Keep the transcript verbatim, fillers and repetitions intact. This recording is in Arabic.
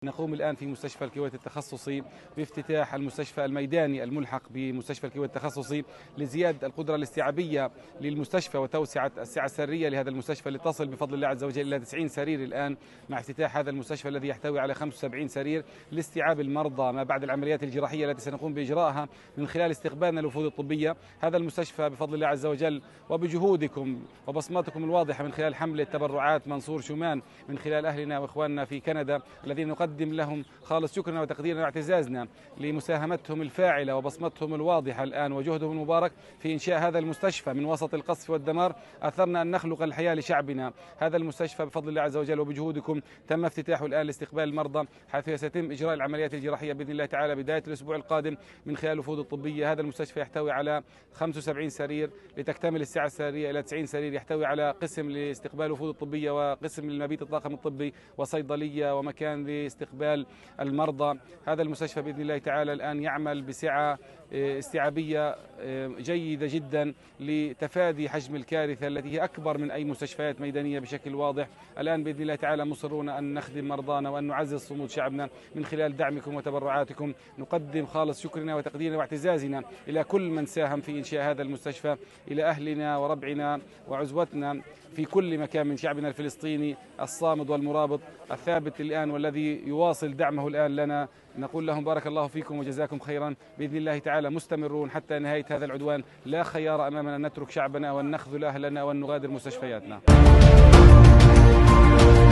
نقوم الآن في مستشفى الكويت التخصصي بافتتاح المستشفى الميداني الملحق بمستشفى الكويت التخصصي لزيادة القدرة الاستيعابية للمستشفى وتوسعة السعة السرية لهذا المستشفى لتصل بفضل الله عز وجل إلى تسعين سرير الآن، مع افتتاح هذا المستشفى الذي يحتوي على خمسة وسبعين سرير لاستيعاب المرضى ما بعد العمليات الجراحية التي سنقوم بإجراءها من خلال استقبالنا الوفود الطبية. هذا المستشفى بفضل الله عز وجل وبجهودكم وبصماتكم الواضحة من خلال حملة تبرعات منصور شومان من خلال أهلنا وإخواننا في كندا الذين نقدم لهم خالص شكرنا وتقديرنا واعتزازنا لمساهمتهم الفاعلة وبصمتهم الواضحة الآن وجهدهم المبارك في إنشاء هذا المستشفى من وسط القصف والدمار. أثرنا أن نخلق الحياة لشعبنا. هذا المستشفى بفضل الله عز وجل وبجهودكم تم افتتاحه الآن لاستقبال المرضى، حيث سيتم إجراء العمليات الجراحية بإذن الله تعالى بداية الأسبوع القادم من خلال الوفود الطبية. هذا المستشفى يحتوي على خمسة وسبعين سرير لتكتمل السعة السرية إلى تسعين سرير، يحتوي على قسم لاستقبال الوفود الطبية وقسم للمبيت الطاقم الطبي وصيدلية ومكان لاستقبال المرضى. هذا المستشفى بإذن الله تعالى الآن يعمل بسعة استيعابية جيدة جدا لتفادي حجم الكارثة التي هي أكبر من أي مستشفيات ميدانية بشكل واضح. الآن بإذن الله تعالى مصرون أن نخدم مرضانا وأن نعزز صمود شعبنا من خلال دعمكم وتبرعاتكم. نقدم خالص شكرنا وتقديرنا واعتزازنا إلى كل من ساهم في إنشاء هذا المستشفى، إلى أهلنا وربعنا وعزوتنا في كل مكان من شعبنا الفلسطيني الصامد والمرابط الثابت الآن والذي يواصل دعمه الآن لنا. نقول لهم بارك الله فيكم وجزاكم خيرا. بإذن الله تعالى مستمرون حتى نهاية هذا العدوان. لا خيار أمامنا أن نترك شعبنا وأن نخذل أهلنا وأن نغادر مستشفياتنا.